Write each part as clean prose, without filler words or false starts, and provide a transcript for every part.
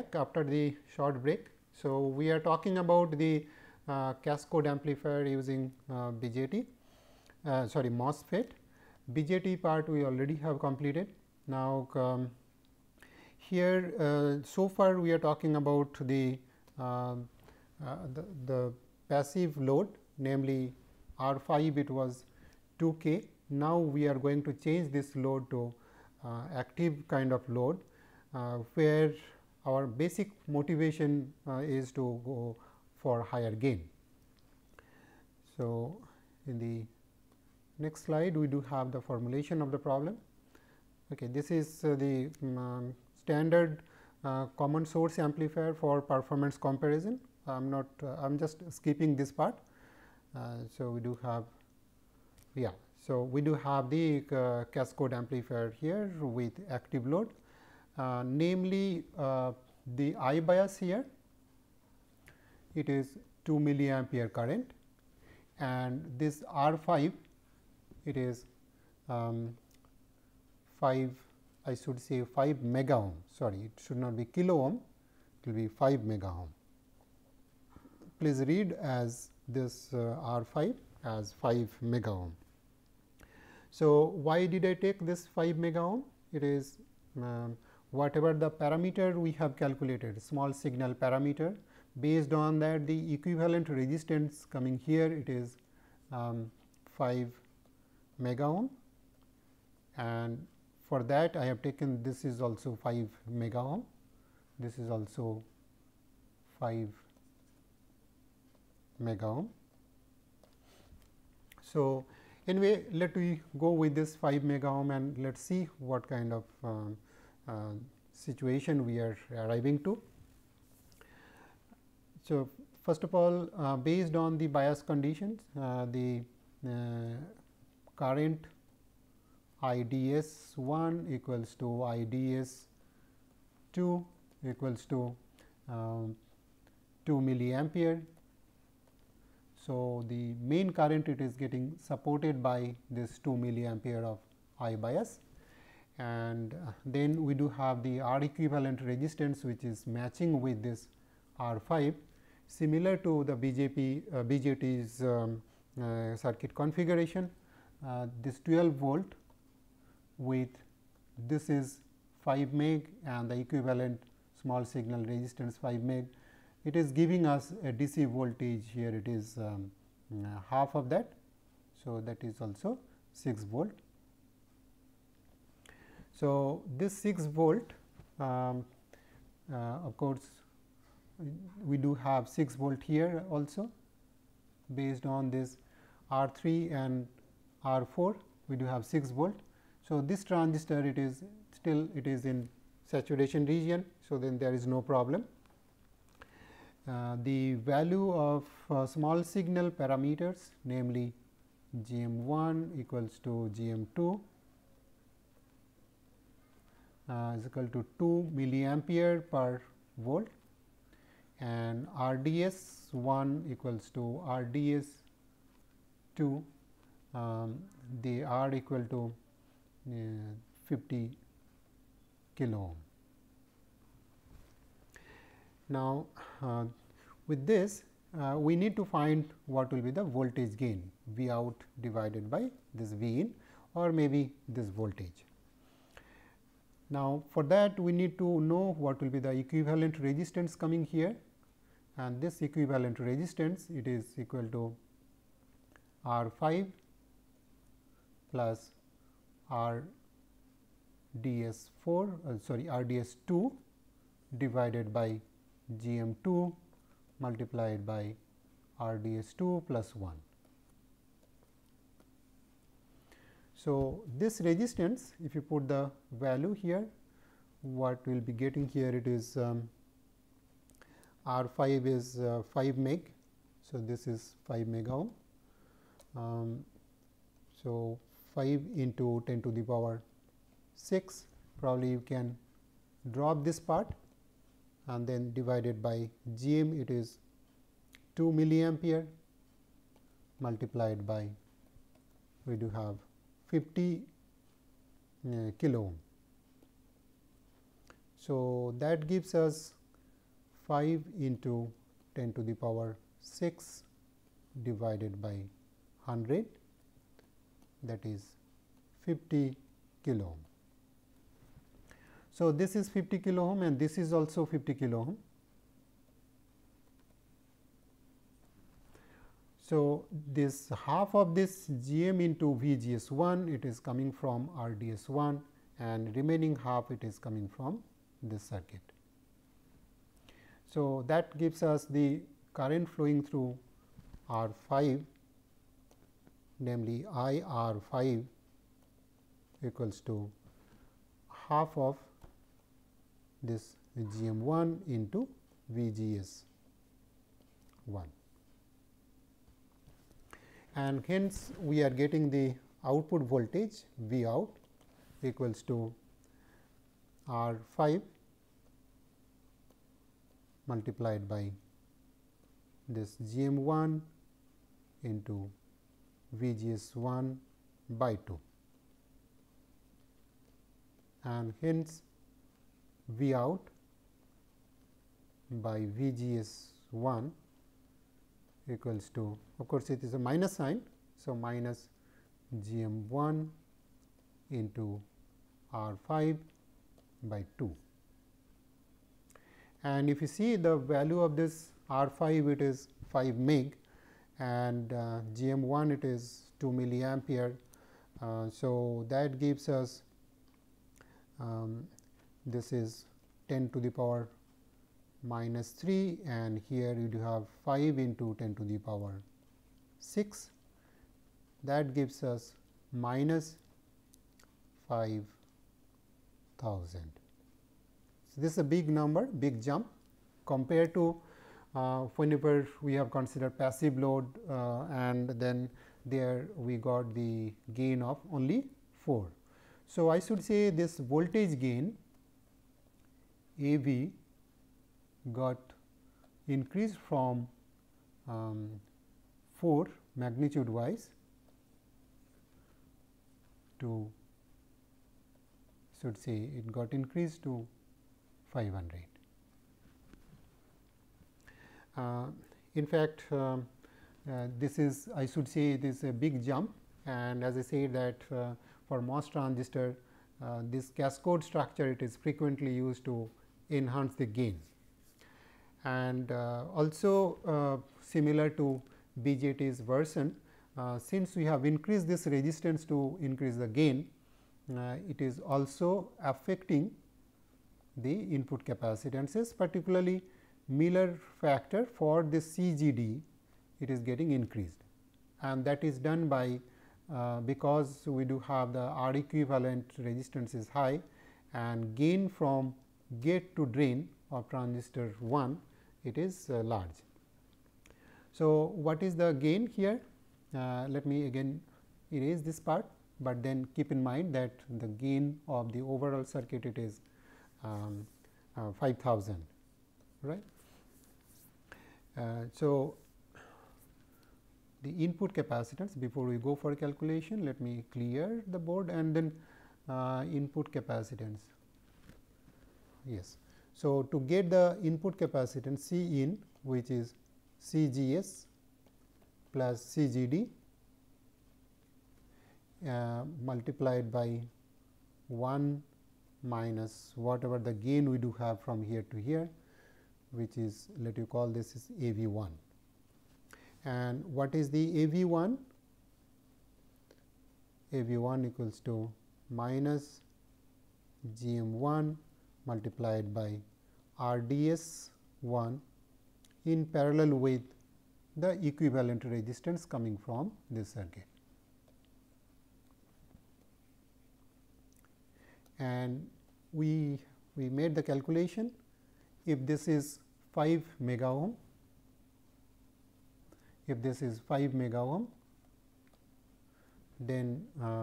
back after the short break. So, we are talking about the cascode amplifier using BJT, sorry MOSFET. BJT part we already have completed. Now, here so far we are talking about the passive load, namely R5 it was 2K. Now, we are going to change this load to active kind of load, where our basic motivation is to go for higher gain. So, in the next slide we do have the formulation of the problem. Okay, this is the standard common source amplifier for performance comparison. I am just skipping this part. So, we do have so we do have the cascode amplifier here with active load, namely the I bias here, it is 2 milliampere current, and this R5 it is 5, I should say 5 mega ohm, sorry it should not be kilo ohm, it will be 5 mega ohm. Please read as this R5 as 5 mega ohm. So, why did I take this 5 mega ohm? It is whatever the parameter we have calculated, small signal parameter, based on that the equivalent resistance coming here it is 5 mega ohm, and for that I have taken this is also 5 mega ohm, this is also 5 mega ohm. So, anyway, let we go with this 5 mega ohm and let us see what kind of situation we are arriving to. So, first of all, based on the bias conditions, the current IDS 1 equals to IDS 2 equals to 2 milliampere. So, the main current it is getting supported by this 2 milliampere of I bias, and then we do have the R equivalent resistance which is matching with this R5, similar to the BJT's circuit configuration. This 12 volt with this is 5 meg and the equivalent small signal resistance 5 meg. It is giving us a DC voltage here, it is half of that. So, that is also 6 volt. So, this 6 volt of course, we do have 6 volt here also based on this R3 and R4 we do have 6 volt. So, this transistor it is still it is in saturation region. So, then there is no problem. The value of small signal parameters, namely GM1 equals to GM2 is equal to 2 milliampere per volt, and RDS 1 equals to RDS 2, they are equal to 50 kilo ohm. Now, with this we need to find what will be the voltage gain V out divided by this V in, or maybe this voltage. Now, for that we need to know what will be the equivalent resistance coming here, and this equivalent resistance it is equal to R5 plus RDS4 RDS2 divided by GM2 multiplied by RDS2 plus 1. So, this resistance if you put the value here, what we will be getting here it is R5 is 5 meg. So, this is 5 mega ohm. So, 5 into 10 to the power 6, probably you can drop this part and then divided by GM it is 2 milliampere multiplied by we do have 50 kilo ohm. So, that gives us 5 into 10 to the power 6 divided by 100, that is 50 kilo ohm. So, this is 50 kilo ohm and this is also 50 kilo ohm. So, this half of this GM into VGS1, it is coming from RDS1 and remaining half it is coming from this circuit. So, that gives us the current flowing through R5, namely IR5 equals to half of this GM1 into VGS1. And hence, we are getting the output voltage V out equals to R5 multiplied by this GM1 into VGS1 by 2, and hence V out by VGS1 equals to, of course, it is a minus sign. So, minus GM1 into R5 by 2. And if you see the value of this R5, it is 5 meg and GM1 it is 2 milliampere. So, that gives us this is 10 to the power minus 3 and here you do have 5 into 10 to the power 6, that gives us minus 5,000. So, this is a big number, big jump compared to whenever we have considered passive load and then there we got the gain of only 4. So, I should say this voltage gain AV got increased from 4 magnitude wise to, should say it got increased to 500. In fact, this is, I should say it is a big jump, and as I say that for MOS transistor this cascode structure it is frequently used to enhance the gain. And also similar to BJT's version, since we have increased this resistance to increase the gain, it is also affecting the input capacitances, particularly Miller factor for this CGD, it is getting increased, and that is done by because we do have the R equivalent resistance is high and gain from gate to drain of transistor 1 it is large. So, what is the gain here? Let me again erase this part, but then keep in mind that the gain of the overall circuit it is 5,000, right. So, the input capacitance, before we go for calculation, let me clear the board and then input capacitance. Yes. So, to get the input capacitance C in, which is CGS plus CGD multiplied by 1 minus whatever the gain we do have from here to here, which is, let you call this is AV1. And what is the AV1? AV1 equals to minus GM1 multiplied by RDS1 in parallel with the equivalent resistance coming from this circuit. And we made the calculation. If this is 5 mega ohm, if this is 5 mega ohm, then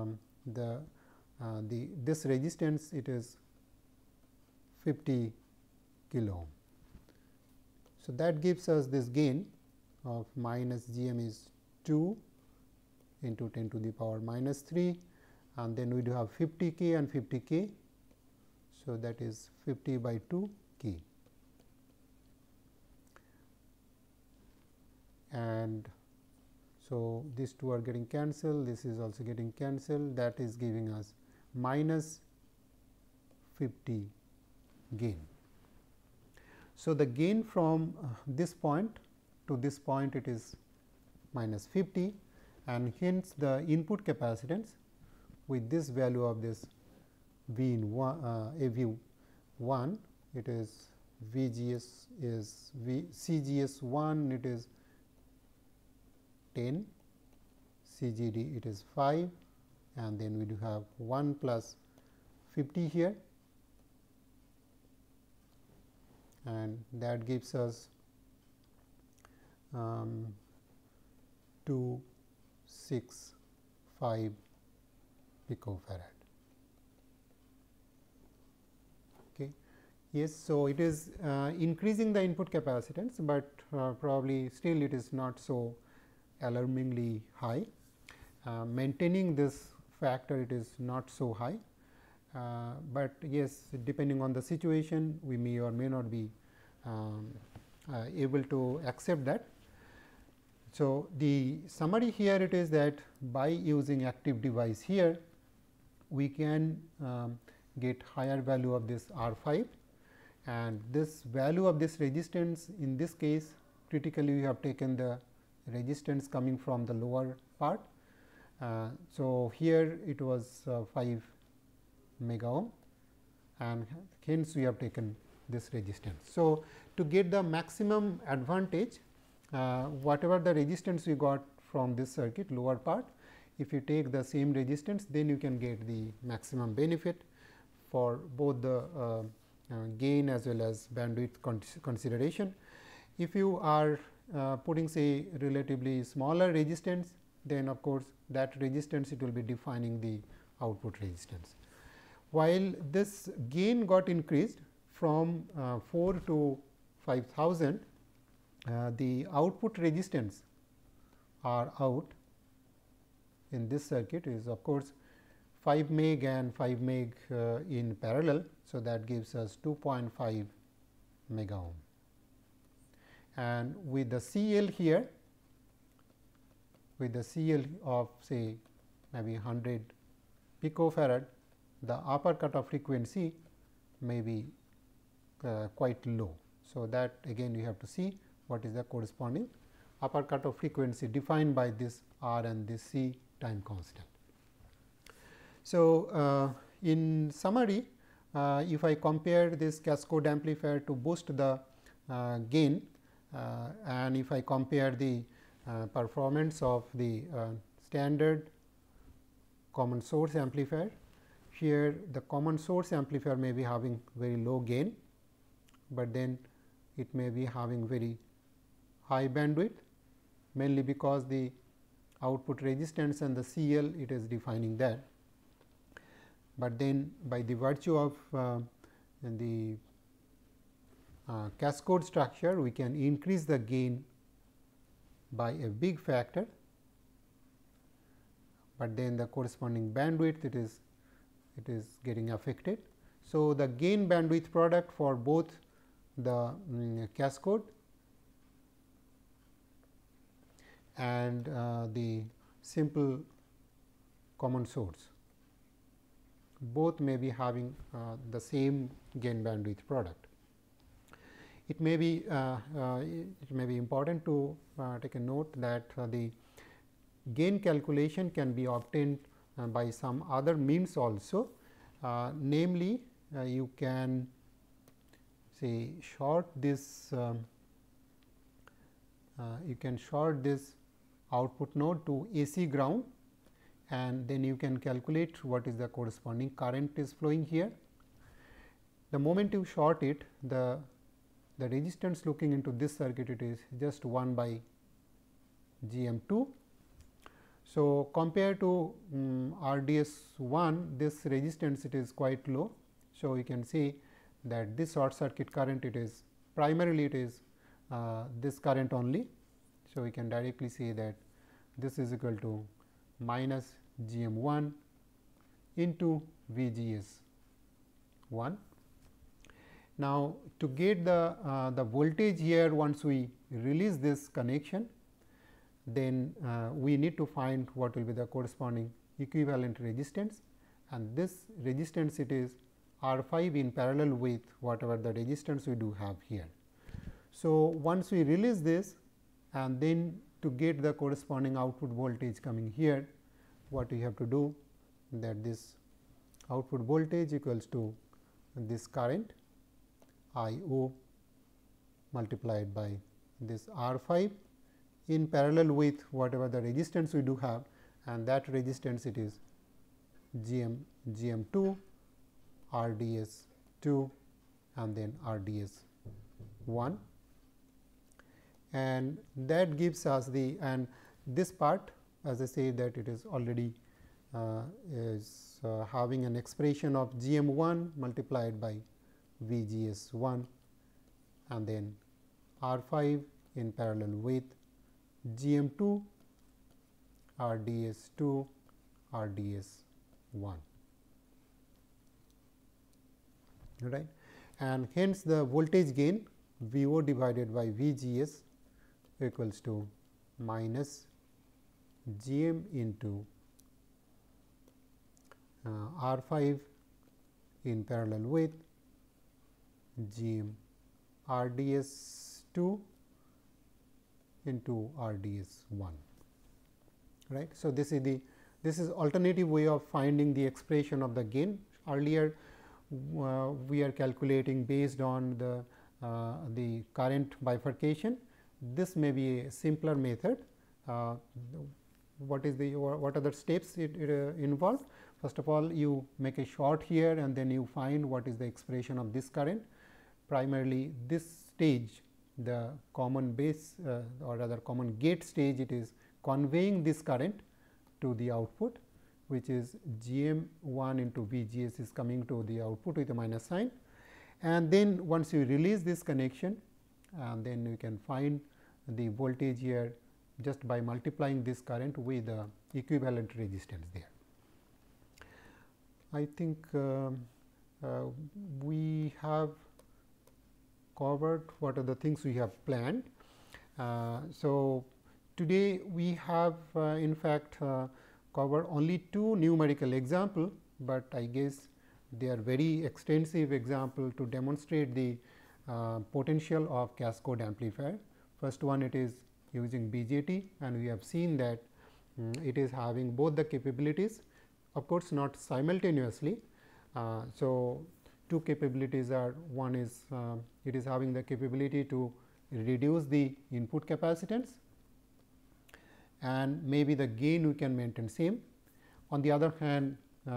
this resistance it is 50 kilo ohm. So, that gives us this gain of minus GM is 2 into 10 to the power minus 3, and then we do have 50 k and 50 k. So, that is 50 by 2 k. and so these two are getting cancelled, this is also getting cancelled, that is giving us minus 50 gain. So, the gain from this point to this point it is minus 50, and hence the input capacitance with this value of this V in AV 1, it is VGS is CGS 1, it is 10, CGD it is 5, and then we do have 1 plus 50 here, and that gives us 265 picofarad. Okay. Yes, so it is increasing the input capacitance, but probably still it is not so alarmingly high. Maintaining this factor, it is not so high, but yes, depending on the situation we may or may not be able to accept that. So, the summary here it is that by using active device here we can get higher value of this R 5, and this value of this resistance in this case critically we have taken the resistance coming from the lower part. So, here it was 5 mega ohm, and hence we have taken this resistance. So, to get the maximum advantage, whatever the resistance we got from this circuit lower part, if you take the same resistance, then you can get the maximum benefit for both the gain as well as bandwidth consideration. If you are putting say relatively smaller resistance, then of course, that resistance it will be defining the output resistance. While this gain got increased from 4 to 5000, the output resistance R out in this circuit is of course 5 meg and 5 meg in parallel. So, that gives us 2.5 mega ohm, and with the CL here, with the CL of say maybe 100 picofarad, the upper cutoff frequency may be quite low. So, that again you have to see what is the corresponding upper cutoff frequency defined by this R and this C time constant. So, in summary, if I compare this cascode amplifier to boost the gain, and if I compare the performance of the standard common source amplifier, here the common source amplifier may be having very low gain, but then it may be having very high bandwidth, mainly because the output resistance and the CL it is defining that. But then by the virtue of the cascode structure, we can increase the gain by a big factor, but then the corresponding bandwidth it is getting affected. So, the gain bandwidth product for both the cascode and the simple common source, both may be having the same gain bandwidth product. It may be important to take a note that the gain calculation can be obtained by some other means also, namely you can say short this output node to AC ground, and then you can calculate what is the corresponding current is flowing here. The moment you short it, the resistance looking into this circuit it is just 1 by GM2. So, compared to RDS1, this resistance it is quite low. So, you can see that this short circuit current it is primarily it is this current only. So, we can directly say that this is equal to minus GM1 into VGS1. Now, to get the voltage here, once we release this connection, then we need to find what will be the corresponding equivalent resistance, and this resistance it is R5 in parallel with whatever the resistance we do have here. So, once we release this and then to get the corresponding output voltage coming here, what we have to do, that this output voltage equals to this current I O multiplied by this R5 in parallel with whatever the resistance we do have, and that resistance it is GM2, RDS 2 and then RDS 1, and that gives us the, and this part as I say that it is already having an expression of GM1 multiplied by VGS1 and then R5 in parallel with GM2, RDS2, RDS1, right, and hence the voltage gain VO divided by VGS equals to minus GM into R5 in parallel with GM RDS2 into RDS1, right. So, this is alternative way of finding the expression of the gain. Earlier we are calculating based on the current bifurcation. This may be a simpler method. What are the steps it involves? First of all, you make a short here and then you find what is the expression of this current. Primarily this stage, the common base or rather common gate stage, it is conveying this current to the output, which is GM1 into VGS is coming to the output with a minus sign, and then once you release this connection, and then you can find the voltage here just by multiplying this current with the equivalent resistance there. I think we have covered what are the things we have planned. So, today we have in fact covered only two numerical example, but I guess they are very extensive example to demonstrate the potential of cascode amplifier. First one, it is using BJT, and we have seen that it is having both the capabilities, of course not simultaneously. So, two capabilities are, one is it is having the capability to reduce the input capacitance, and maybe the gain we can maintain same. On the other hand,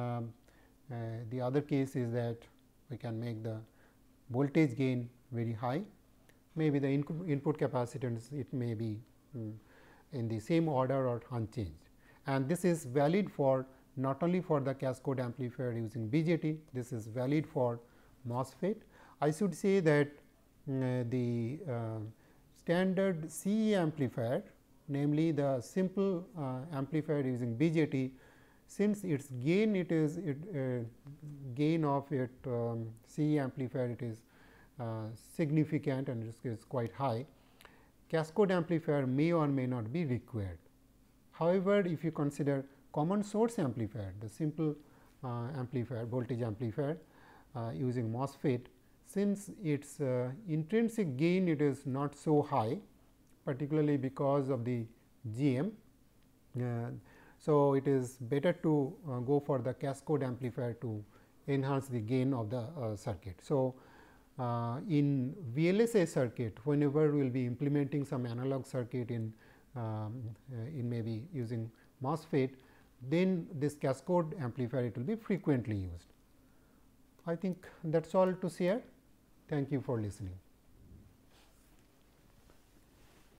the other case is that we can make the voltage gain very high, maybe the input capacitance it may be in the same order or unchanged, and this is valid for not only for the cascode amplifier using BJT, this is valid for MOSFET. I should say that the standard CE amplifier, namely the simple amplifier using BJT, since its gain it is gain of it CE amplifier it is significant and it is quite high, cascode amplifier may or may not be required. However, if you consider common source amplifier, the simple amplifier, voltage amplifier using MOSFET, since its intrinsic gain it is not so high, particularly because of the GM. So, it is better to go for the cascode amplifier to enhance the gain of the circuit. So, in VLSI circuit, whenever we will be implementing some analog circuit in maybe using MOSFET, then this cascode amplifier it will be frequently used. I think that is all to share. Thank you for listening.